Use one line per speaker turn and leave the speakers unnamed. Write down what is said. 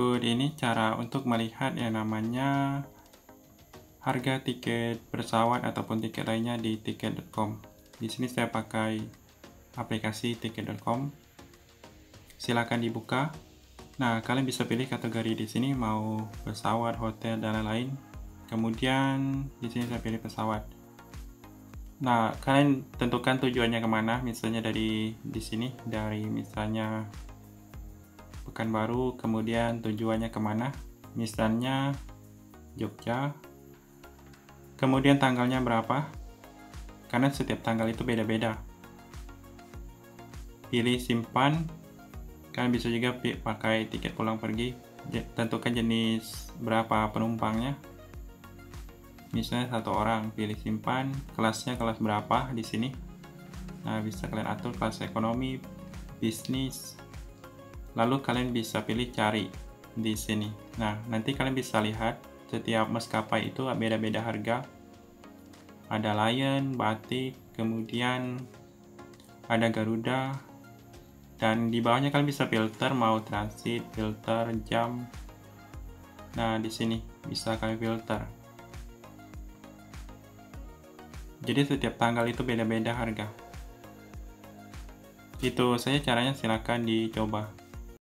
Berikut ini cara untuk melihat yang namanya harga tiket pesawat ataupun tiket lainnya di tiket.com. Di sini saya pakai aplikasi tiket.com. Silakan dibuka. Nah, kalian bisa pilih kategori di sini mau pesawat, hotel, dan lain-lain. Kemudian di sini saya pilih pesawat. Nah, kalian tentukan tujuannya kemana. Misalnya dari sini, dari misalnya Pekanbaru, kemudian tujuannya kemana, misalnya Jogja, kemudian tanggalnya berapa, karena setiap tanggal itu beda-beda. Pilih simpan. Kalian bisa juga pakai tiket pulang pergi. Tentukan jenis berapa penumpangnya, misalnya 1 orang. Pilih simpan, kelasnya kelas berapa di sini. Nah, bisa kalian atur kelas ekonomi, bisnis. Lalu kalian bisa pilih cari di sini. Nah, nanti kalian bisa lihat setiap maskapai itu beda-beda harga. Ada Lion, Batik, kemudian ada Garuda, dan di bawahnya kalian bisa filter mau transit, filter jam. Nah, di sini bisa kalian filter. Jadi setiap tanggal itu beda-beda harga. Itu saja caranya, silakan dicoba.